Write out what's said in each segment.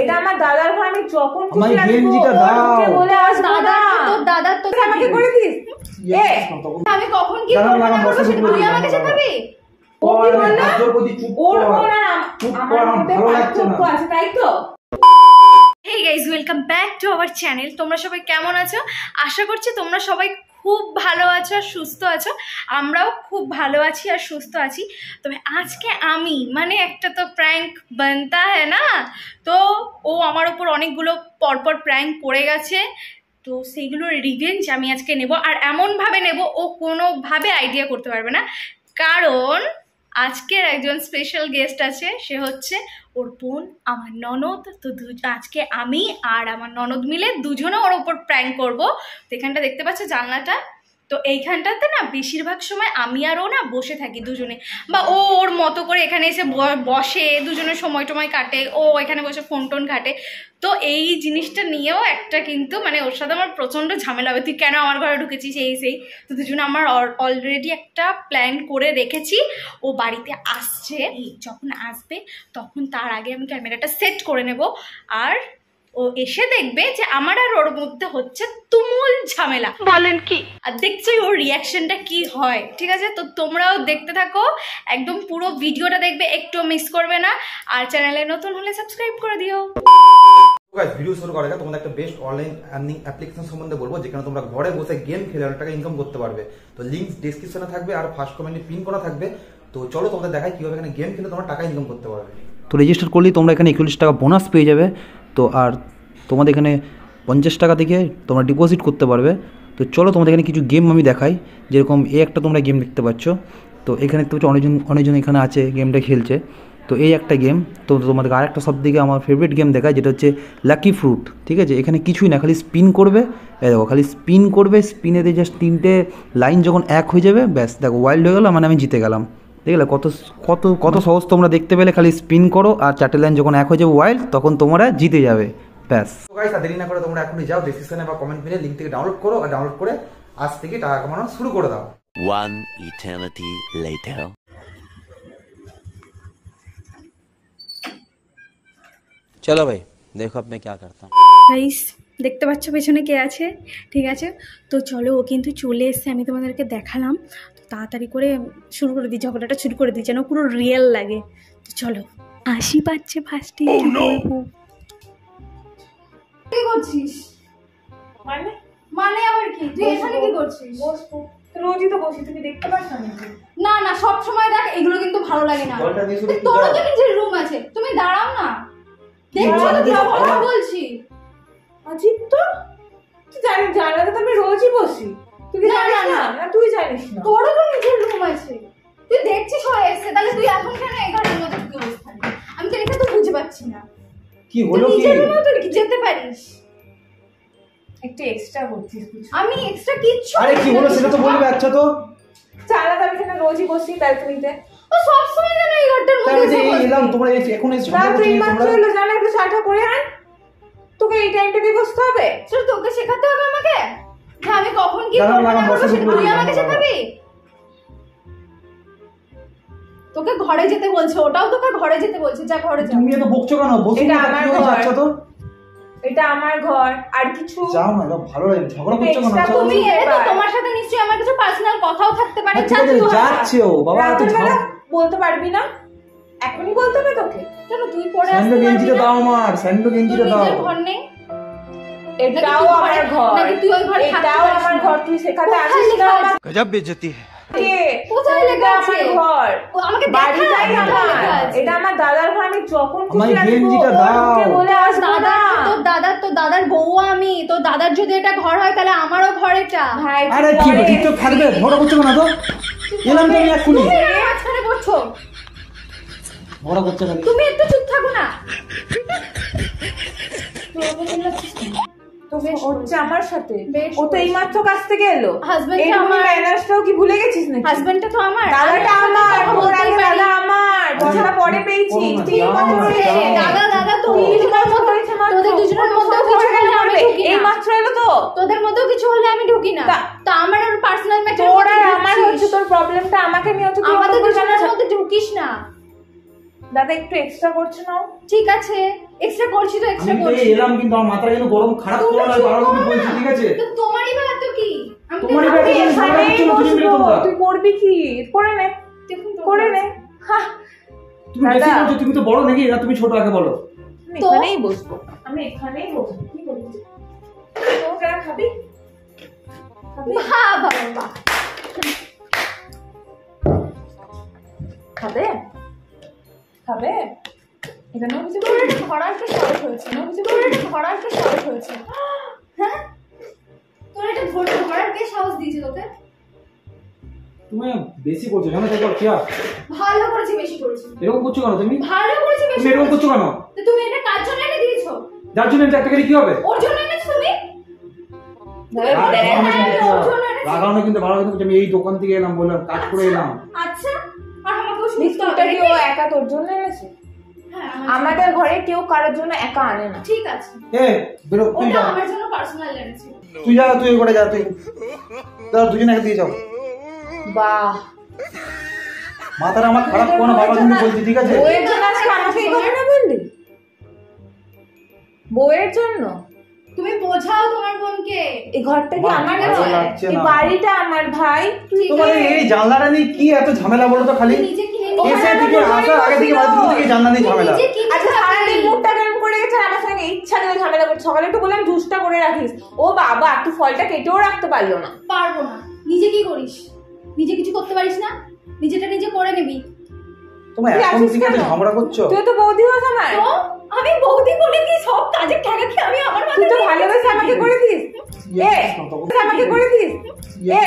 এটা আমার দাদার ঘর, আমি যখন আমার গেঞ্জিটা দাও বলে আস দাদা, তোর দাদা তো আমাকে করে দিস। আমি কখন কি করব না করব সেটা তুই আমাকে শেখাবি? ও কি বললো? ওর কোন আমার মধ্যে পার্থক্য আছে, তাই তো? Hey guys, welcome back to our channel. তোমরা সবাই কেমন আছো? আশা করছি তোমরা সবাই খুব ভালো আছো আর সুস্থ আছো। আমরাও খুব ভালো আছি আর সুস্থ আছি। তবে আজকে আমি একটা তো প্র্যাঙ্ক বানতা হ্যায় না, তো ও আমার ওপর অনেকগুলো পরপর প্র্যাঙ্ক পড়ে গেছে, তো সেইগুলোর রিভেঞ্জ আমি আজকে নেব। আর এমনভাবে নেব ও কোনোভাবে আইডিয়া করতে পারবে না, কারণ আজকের একজন স্পেশাল গেস্ট আছে, সে হচ্ছে ওর বোন, আমার ননদ। তো আজকে আমি আর আমার ননদ মিলে দুজনে ওর ওপর প্র্যাঙ্ক করবো। তো এখানটা দেখতে পাচ্ছ জানলাটা, তো এইখানটাতে না বেশিরভাগ সময় আমি আর ও না বসে থাকি দুজনে, বা ও ওর মতো করে এখানে এসে বসে, দুজনের সময় টময় কাটে, ও এখানে বসে ফোন টোন ঘাটে। তো এই জিনিসটা নিয়েও একটা কিন্তু ওর সাথে আমার প্রচণ্ড ঝামেলা হবে, তুই কেন আমার ঘরে ঢুকেছিস সেই। তো দুজনে আমার অলরেডি একটা প্ল্যান করে রেখেছি। ও বাড়িতে আসছে, যখন আসবে তখন তার আগে আমি ক্যামেরাটা সেট করে নেব, আর ও এসে দেখবে যে আমার আর ওর মধ্যে হচ্ছে তুমুল ঝামেলা। বলেন কি? আর দেখছি ওর রিয়াকশনটা কি হয়, ঠিক আছে? তো তোমরাও দেখতে থাকো, একদম পুরো ভিডিওটা দেখবে, একটু মিস করবে না। আর চ্যানেলে নতুন হলে সাবস্ক্রাইব করে দিও। গাইস, ভিডিও শুরু করার আগে তোমাদের একটা বেস্ট অনলাইন আর্নিং অ্যাপ্লিকেশন সম্বন্ধে বলবো, যেখানে তোমরা ঘরে বসে গেম খেলে অনেক টাকা ইনকাম করতে পারবে। তো লিংক ডেসক্রিপশনে থাকবে আর ফার্স্ট কমেন্টে পিন করা থাকবে। তো চলো তোমাদের দেখাই কিভাবে এখানে গেম খেলে তোমরা টাকা ইনকাম করতে পারবে। তো রেজিস্টার করলেই তোমরা এখানে 41 টাকা বোনাস পেয়ে যাবে। তো আর তোমাদের এখানে 50 টাকা থেকে তোমরা ডিপোজিট করতে পারবে। তো চলো তোমাদের এখানে কিছু গেম আমি দেখাই, যেরকম একটা তোমরা গেম দেখতে পাচ্ছ। তো এখানে দেখতে পাচ্ছ অনেকজন এখানে আছে গেমটা খেলছে। তো এই একটা গেম। তো তোমাদের আরেকটা সব থেকে আমার ফেভারিট গেম দেখায়, যেটা হচ্ছে লাকি ফ্রুট। ঠিক আছে, এখানে কিছুই না, খালি স্পিন করবে। দেখো খালি স্পিন করবে, স্পিনেতে জাস্ট 3টে লাইন যখন এক হয়ে যাবে, ব্যাস দেখো ওয়াইল্ড হয়ে গেল, আমি জিতে গেলাম। দেখলে কত কত কত সহজ তোমরা দেখতে পেলে। খালি স্পিন করো আর 4টে লাইন যখন এক হয়ে যাবে ওয়াইল্ড, তখন তোমরা জিতে যাবে, ব্যাস। তো গাইস, দেরি না করে তোমরা এখনই যাও ডেসক্রিপশনে বা কমেন্ট পিনে লিংক থেকে ডাউনলোড করো, আর ডাউনলোড করে আজ থেকে টাকা কামানো শুরু করে দাও। One eternity later. चलो भाई, देखो अब मैं क्या करता हूँ। গাইস, দেখতে পাচ্ছ পেছনে কে আছে, ঠিক আছে? তো চলো, ও কিন্তু চলে এসছে, আমি তোমাদেরকে দেখালাম। তো তাড়াতাড়ি করে শুরু করে দিই, ঝগড়াটা শুরু করে দিই, যেন পুরো রিয়েল লাগে। তো চলো, আসি পাচ্ছে ফার্স্টে। কি করছিস? মানে আবার কি? তুই এখানে কি করছিস? বসবো, রোজই তো বসি, তুমি দেখতে পাচ্ছ না না, সব সময় দেখ, এগুলো কিন্তু ভালো লাগে না। তোরও তো নিজের রুম আছে, তুমি দাঁড়াও না। দেখছো তো কি কথা বলছি? আজিব তো, তুই জানিস জানলাতে তো আমি রোজই বসি, তুই কি জানিস না? না তুই জানিস না, তোরও তো নিজের রুম আছে, তুই দেখছিস হয়ে এসে, তাহলে তুই এখন কেন এই ঘরের মধ্যে ঢুকে বসে থাকিস? আমি তো এটা তো বুঝতে পারছি না। কি হলো কি? নিজের রুমে তুই কি যেতে পারিস? একটু এক্সট্রা করছিস কিছু? আমি এক্সট্রা কিচ্ছু। আরে কি হলো সেটা তো বলবে। আচ্ছা, তো জানলাতে আমি এখানে রোজই বসি, তাই তুমি ও সব সময় যেন এই ঘরটার মধ্যে এলাম, তোমরা এখন এসে তুই মাত্র এলো, জানা একটু চাটা করে আন, তোকে এই টাইমটা দিয়ে বসতে হবে? তোকে শেখাতে হবে আমাকে যে আমি কখন কি করব না করব সেটা তুই আমাকে শেখাবি? তোকে ঘরে যেতে বলছে, ওটাও তোকে ঘরে যেতে বলছে, যা ঘরে যা। তুমি এত বকছো কেন? বসো, এটা আমার ঘর। আচ্ছা, তো এটা আমার ঘর, আর কিছু যাও না, ভালো লাগে, ঝগড়া করছো কেন? তুমি তো তোমার সাথে নিশ্চয়ই আমার কিছু পার্সোনাল কথাও থাকতে পারে। যাচ্ছে ও বাবা, এত বলতে পারবি না? এখনই বলতে হবে তোকে? কেন তুই পরে স্যান্ডো গেঞ্জিটা দাও আমার, স্যান্ডো গেঞ্জিটা দাও। ঘর নেই? এটাও আমার ঘর, তুই ওই ঘরে এটাও আমার ঘর, তুই শেখাতে আসিস না? गजब बेइज्जती है। কোথায় লেখা আছে? ঘর আমাকে বাড়িটাই আমার, এটা আমার দাদার ঘর, আমি যখন খুশি আমার গেঞ্জিটা দাও। বলে আস দাদা। তোর দাদার বউ আমি, তোর দাদার যদি এটা ঘর হয় তাহলে আমারও ঘর এটা। ভাই আরে কি ঠিক থাকবে, ঝগড়া করছো কেন? তো এলাম তো আমি এক্ষুনি। তুমি মাঝখানে বসছো, ঝগড়া করছো কেন? তুমি একটু চুপ থাকো না। তো হচ্ছে আমার সাথে, ও তো এই মাত্র কাছ থেকে এলো। হাজবেন্ডটা আমার, ম্যানার্সটাও কি ভুলে গেছিস নাকি? হাজবেন্ডটা তো আমার, দাদাটা আমার, তোর আগে দাদা আমার, বছর পরে পেয়েছি। দাদা তুমি তোদের দুজনের মধ্যেও কিছু হলে আমি ঢুকি না। এই মাত্র এলো তো, তোদের মধ্যেও কিছু হলে আমি ঢুকি না। তো আমার আর পার্সোনাল ম্যাটার, তোর আর আমার হচ্ছে, তোর প্রবলেমটা আমাকে নিয়ে হচ্ছে, আমাদের দুজনের মধ্যে ঢুকিস না। দাদা একটু এক্সট্রা করছে না? ঠিক আছে, এক্সট্রা করছি তো এক্সট্রা আমি তো করছি। এলাম, কিন্তু আমার মাথাটা যেন গরম খারাপ করো না, বারবার কিন্তু বলছি, ঠিক আছে? তো তোমারই ব্যাপার তো কি? আমি তো তোমারই ব্যাপার। এখানেই বসবো, তুই করবি কি? করে নে, দেখুন তো করে নে। হ্যাঁ, তুমি বেশি বলছো, তুমি তো বড় নাকি না তুমি ছোট, আগে বলো। আমি তো? এখানেই বসবো, আমি এখানেই বসবো। কি বলছিস? তো কেন খাবি? খাবি? বাহ বাহ বাহ। খাবে? খাবে? এখানে কিছু তোর এটা ধরার কি শর্ট হয়েছে? তোর এটা ধরার কি শর্ট হয়েছে? হ্যাঁ, তোর এটা ধরার কে সাহস দিয়েছে তোকে? তুমি বেশি করছো, জানো তো কি? ভালো করেছি, বেশি করেছি। এরকম করছো কেন তুমি? ভালো করেছি, বেশি তুমি এরকম করছো কেন? তো তুমি এটা কার জন্য এনে দিয়েছো? যার জন্য একটা করে কি হবে? ওর জন্য এনেছো তুমি? লাগানো কিন্তু ভালো, কিন্তু আমি এই দোকান থেকে এলাম, বললাম কাজ করে এলাম। আচ্ছা, আর আমাকেও শুনতে বিস্কুটটা হবে কি ও একা তোর জন্য এনেছে? হ্যাঁ, আমাদের ঘরে কেউ কারোর জন্য একা আনে না। ঠিক আছে, এ বেরো, তুই ওটা যা, আমার জন্য পার্সোনাল এনেছি। তুই যা, তুই ওই ঘরে যা, তুই দাদা দুজনে একা দিয়ে যাও। বাহ, মাথাটা আমার খারাপ করো না, বাবা কিন্তু বলছি, ঠিক আছে? বউয়ের জন্য আজকে আমাকে এই কথাটা বললি? বউয়ের জন্য? তুমি বোঝাও তোমার বোনকে। এই ঘরটা কি বাহ, আমার ভালো নয়? লাগছে এই না। বাড়িটা আমার ভাই। তুই তোমাদের এই জানলাটা নিয়ে কি এত ঝামেলা বলো তো? খালি নিজে কিনে ওখানে এসে আমার থেকে দুজনেই আসার আগে থেকে বসছিল। বাড়ি থেকে জানলা নিয়ে ঝামেলা। নিজে কিনে আচ্ছা সারাদিন মুখটা কেমন করে গেছে, আর আমার সঙ্গে ইচ্ছা করে ঝামেলা করছে। সকালে একটু বললাম জুসটা করে রাখিস, ও বাবা একটু ফলটা কেটেও রাখতে পারলো না। পারবো না। নিজে কি করিস? নিজে কিছু করতে পারিস না? নিজেটা নিজে করে নিবি। তোমরা তুই এখন আসিস থেকে এত কেন? ঝগড়া করছো? তুই তো বৌদি হস আমার। তো আমি বৌদি করে কি সব কাজে ঠেকা খেয়ে আমি আমার তুই তো মাথায় ভালোবেসে আমাকে করে দিস। এ আমাকে করে দিস। এ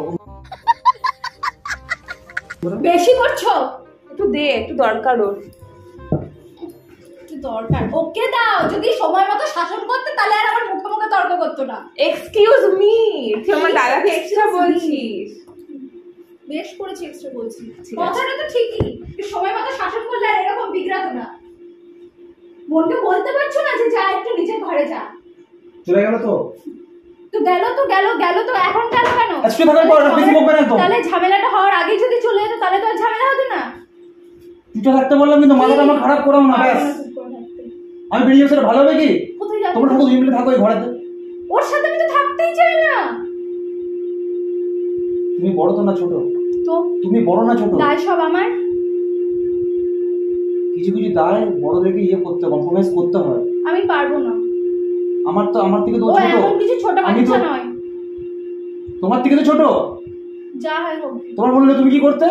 বেশি করছো। একটু দে, একটু দরকার ওর। একটু দরকার ওকে দাও। যদি সময় মতো শাসন করতে তাহলে আর আমার মুখে মুখে তর্ক করতো না। এক্সকিউজ মি, তুই আমার দাদাকে এক্সট্রা বলছিস। বেশ করেছি, এক্সট্রা বলছি। ঠিক আছে। কথাটা তো ঠিকই, তুই সময় মতো শাসন করলে আর এরকম বিগড়াতো না। বোনকে বলতে পারছো না যে যা একটু নিজের ঘরে যা? চলে গেল তো? তো গেল তো গেল, গেল তো এখন গেল কেন? আজকে থাকার পর বেশি বকবে না তো? তাহলে ঝামেলাটা হওয়ার আগেই যদি চলে যেত তাহলে তো আর ঝামেলা হতো না। দুটো থাকতে বললাম, কিন্তু মাথাটা আমার খারাপ করাও না, ব্যাস। আমি বেরিয়ে সেটা ভালো হবে কি? কোথায় যাবো? তোমরা থাকো, দুজন মিলে থাকো এই ঘরেতে। ওর সাথে আমি তো থাকতেই চাই না। তুমি বড় তো না ছোট? তো তুমি বড় না ছোট? দায় সব আমার। কিছু কিছু দায় বড়দেরকে ইয়ে করতে, কম্প্রোমাইজ করতে হয়। আমি পারবো না। আমার থেকে তো ও ছোট। এমন কিছু ছোট আমি তো বাচ্চা নয়। তোমার থেকে তো ছোট। যা হয় হোক। তোমার বললে তুমি কি করতে?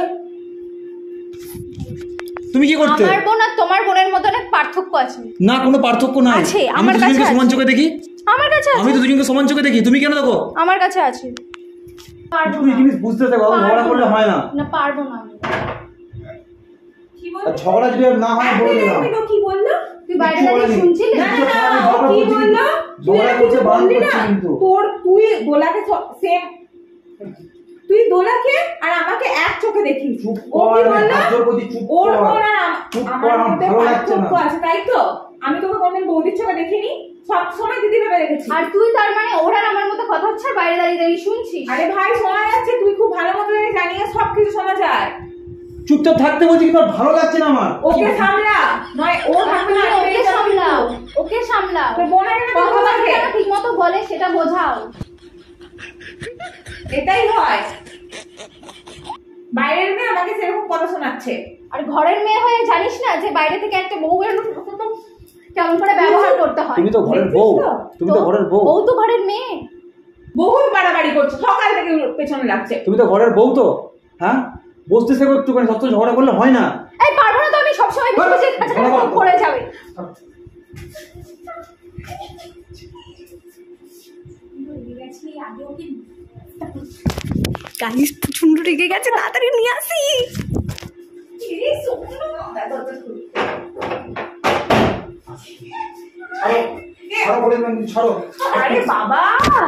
তুমি কি করতে? আমার বোন আর তোমার বোনের মধ্যে অনেক পার্থক্য আছে। না, কোনো পার্থক্য নাই। আছে, আমি আমার তো কাছে দুজনকে আছে। সমান চোখে দেখি। আমার কাছে আমি আছে। তো দুজনকে সমান চোখে দেখি, তুমি কেন দেখো? আমার কাছে আছে। পারবো তুমি না। জিনিস বুঝতে থাকো, ঝগড়া করলে হয় না। না পারবো না আমি। কি আর বলছিস? ঝগড়া যদি না হয় বলে দিলাম। কি বললো? তুই বাইরে দাঁড়িয়ে শুনছিলি? না না না, ও কি বললো? তুই ঝগড়া আর করতে কিছু বারণ বললি করছে না? কিন্তু। তুই দোলাকে সেম, তুই দোলাকে আর আমাকে এক চোখে দেখিস। চুপ ও কর, কি আমি বললো? হাত জোর করছি, চুপ ওর কর। বোন আর চুপ আমার কর, আমার মধ্যে ভালো লাগছে পার্থক্য না। আছে, তাই তো? আমি তোকে কোনদিন বৌদির চোখে দেখিনি, সব সময় দিদি ভেবে রেখেছি। আর তুই তার মানে ওর আর আমার মধ্যে কথা হচ্ছে আর বাইরে দাঁড়িয়ে দাঁড়িয়ে শুনছিস? আরে ভাই শোনা যাচ্ছে, তুই খুব ভালো মতো জানিয়ে সবকিছু শোনা যায়। চুপচাপ থাকতে বলছি, কিন্তু আর ভালো লাগছে না আমার। ওকে সামলা, নয় ও থাকবে না, ওকে সামলাও, ওকে সামলাও। তোর বোনের না কথা বলবে, ঠিক মতো বলে সেটা বোঝাও। এটাই হয়। বাইরের মেয়ে আমাকে সেরকম কথা শোনাচ্ছে। আর ঘরের মেয়ে হয়ে জানিস না যে বাইরে থেকে একটা বউয়ের কেমন করে ব্যবহার করতে হয়? তুমি তো ঘরের বউ, তুমি তো ঘরের বউ। বউ তো ঘরের মেয়ে। বহুত বাড়াবাড়ি করছো, সকাল থেকে পেছনে লাগছে। তুমি তো ঘরের বউ তো, হ্যাঁ? বসতে শেখো একটুখানি, সব তো ঝগড়া করলে হয় না। এই পারবো না তো, আমি সবসময় ভেবে যে কাজটা করে যাবে। গাইস প্রচন্ড রেগে গেছে, তাড়াতাড়ি নিয়ে আসি। ছাড়ো বলে দিলাম, ছাড়ো। আরে বাবা,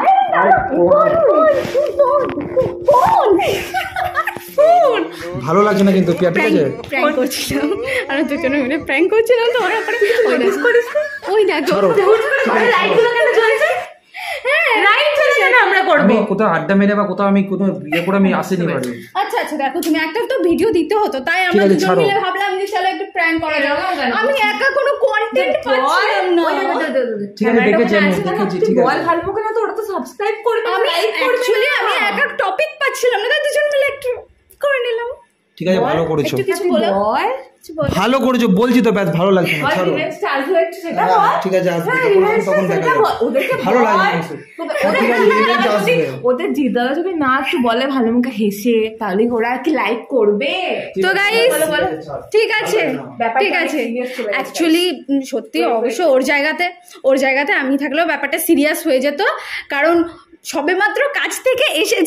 ভালো লাগছে না কিন্তু প্রিয়া, ঠিক আছে? প্র্যাঙ্ক করছিলাম, আর দুজনে মিলে প্র্যাঙ্ক করছিলাম। তো ওরা করে ওই দেখো ছাড়ো। লাইটগুলো কেন জ্বলছে? হ্যাঁ লাইট জ্বলছে না, আমরা করব। আমি কোথাও আড্ডা মেরে বা কোথাও আমি কোথাও ইয়ে করে আমি আসিনি বাড়ি। আচ্ছা আচ্ছা দেখো তুমি একটা তো ভিডিও দিতে হতো তাই আমরা ঠিক আছে, দুজন ছাড়ো। মিলে ভাবলাম যে চলো একটু প্র্যাঙ্ক করা যাক। এরকম কেন? আমি একা কোনো কন্টেন্ট পাচ্ছিলাম না। ঠিক আছে, দেখেছি আমি, দেখেছি, ঠিক আছে। বল ভালো মুখে না তো ওরা তো সাবস্ক্রাইব করবে আমি লাইক করবে অ্যাকচুয়ালি আমি একা টপিক পাচ্ছিলাম না তাই দুজন মিলে একটু করে নিলাম। ঠিক আছে, ভালো করেছো, একটু কিছু বলো, বল কিছু বলো। ভালো করেছো, বলছি তো ব্যাস ভালো লাগছে না, বল ছাড়ো। রিভেঞ্জটা আসবে একটু সেটা হ্যাঁ, বল। ঠিক আছে, আসবে, হ্যাঁ, তখন revenge তখন টা দেখা সেটা যাবে। বল, ওদেরকে ভালো বল। লাগছে না। ওদের ঠিক আছে, revenge আসবে। ওদের জিদারা যদি না একটু বলে ভালো মুখে হেসে তাহলে ওরা কি লাইক করবে? তো গাইস বলো, বলো। ঠিক আছে ব্যাপারটা ঠিক আছে অনেক serious চলে গেছে। অ্যাকচুয়ালি সত্যি অবশ্য ওর জায়গাতে আমি থাকলেও ব্যাপারটা সিরিয়াস হয়ে যেত কারণ সবে মাত্র কাজ থেকে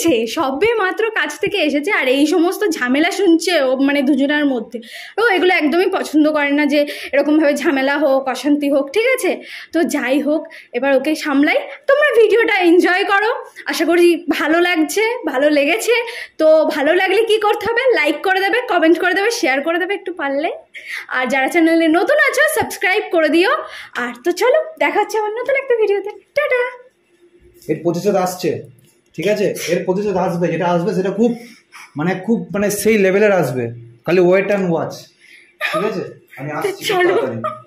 এসেছে আর এই সমস্ত ঝামেলা শুনছে ও মানে দুজনের মধ্যে। ও এগুলো একদমই পছন্দ করে না যে এরকমভাবে ঝামেলা হোক অশান্তি হোক, ঠিক আছে? তো যাই হোক এবার ওকে সামলাই। তোমরা ভিডিওটা এনজয় করো, আশা করি ভালো লাগছে, ভালো লেগেছে। তো ভালো লাগলে কি করতে হবে, লাইক করে দেবে, কমেন্ট করে দেবে, শেয়ার করে দেবে একটু পারলে। আর যারা চ্যানেলে নতুন আছো সাবস্ক্রাইব করে দিও। আর তো চলো দেখা হচ্ছে আমার নতুন একটা ভিডিওতে। টাটা। এর প্রতিশোধ আসছে, ঠিক আছে? এর প্রতিশোধ আসবে, যেটা আসবে সেটা খুব মানে সেই লেভেলের আসবে, খালি ওয়েট অ্যান্ড ওয়াচ, ঠিক আছে? আমি আসছি খুব চলো। তাড়াতাড়ি।